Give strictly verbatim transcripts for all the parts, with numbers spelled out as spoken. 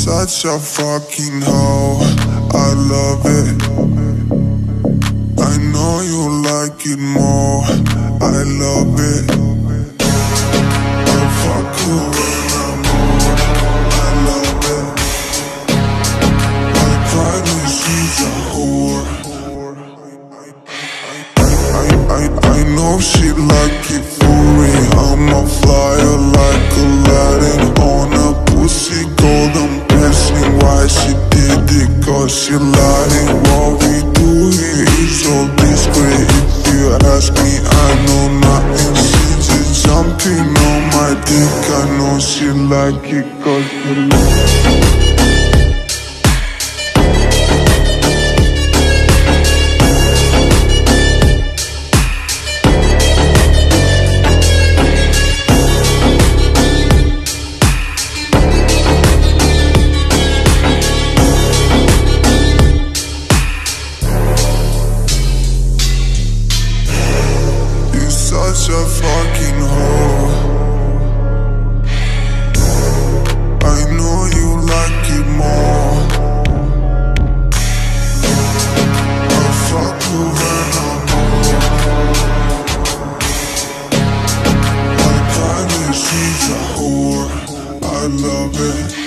Such a fucking hoe, I love it. I know you like it more, I love it. I fuck you when I'm bored, I love it. My private she's a whore. I, I, I know she like it for me. I'm a flyer like Aladdin on a pussy golden blessing. Why she did it? Cause she lied. What we do here is all discreet. If you ask me, I know nothing. She just jumping on my dick. I know she like it cause she like it. Such a fucking hoe. I know you like it more. I fuck you when I'm bored. My private she's a whore. I love it.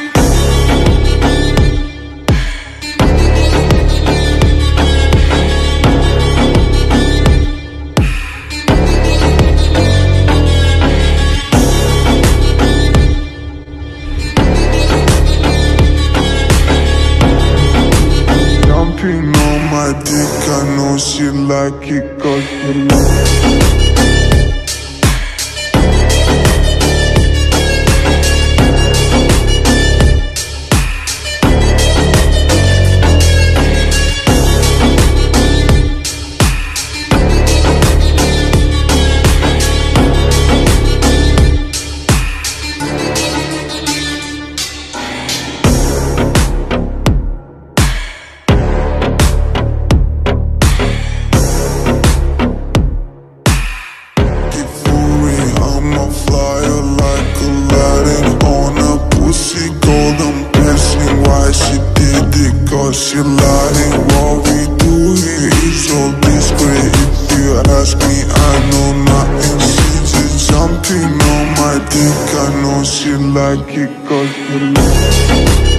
On my dick, I know she like it cause she like it. She lied. What we do here is all discreet. If you ask me, I know nothing. She just jumping on my dick. I know she like it cause she like it.